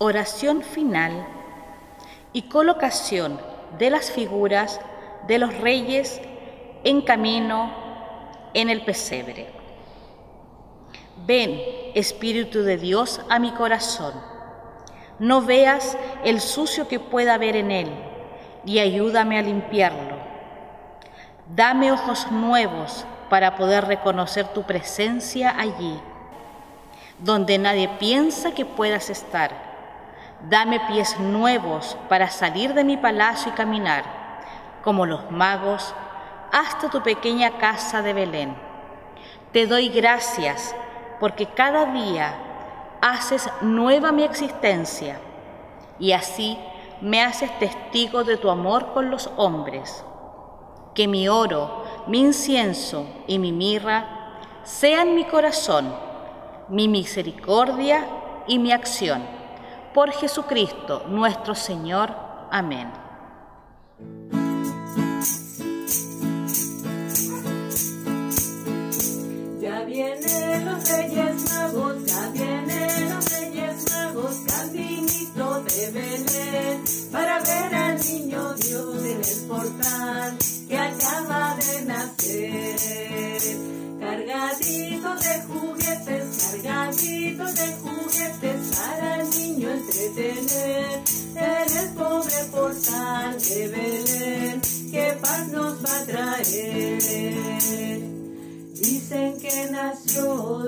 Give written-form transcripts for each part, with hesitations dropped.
oración final y colocación de las figuras de los reyes en camino en el pesebre. Ven, Espíritu de Dios, a mi corazón. No veas el sucio que pueda haber en él y ayúdame a limpiarlo. Dame ojos nuevos para poder reconocer tu presencia allí, donde nadie piensa que puedas estar. Dame pies nuevos para salir de mi palacio y caminar, como los magos, hasta tu pequeña casa de Belén. Te doy gracias porque cada día haces nueva mi existencia y así me haces testigo de tu amor con los hombres. Que mi oro, mi incienso y mi mirra sean mi corazón, mi misericordia y mi acción. Por Jesucristo nuestro Señor. Amén. Ya vienen los Reyes Magos, ya vienen los Reyes Magos, caminito de Belén, para ver al niño Dios en el portal que acaba de nacer. Cargadito de juguetes para el niño entretener, en el pobre portal de Belén, que paz nos va a traer. Dicen que nació,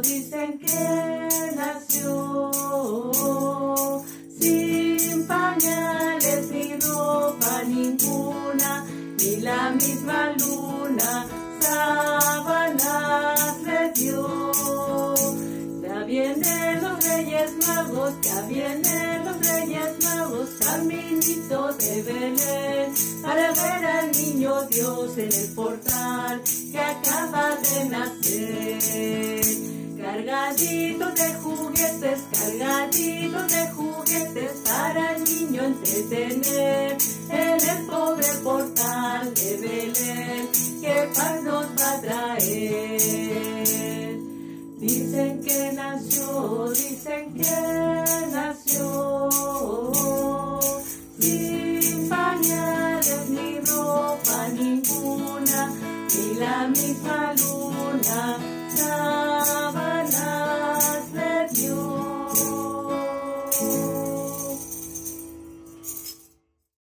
sin pañales ni ropa ninguna, ni la misma luna sábanas le dio. Ya vienen los Reyes Magos, ya vienen los Reyes Magos, caminito de Belén, para ver al niño Dios en el portal que acaba de nacer. Cargadito de juguetes para el niño entretener, en el pobre portal de Belén, que paz nos va a traer. Dicen que nació, sin pañales ni ropa ninguna, ni la misma luna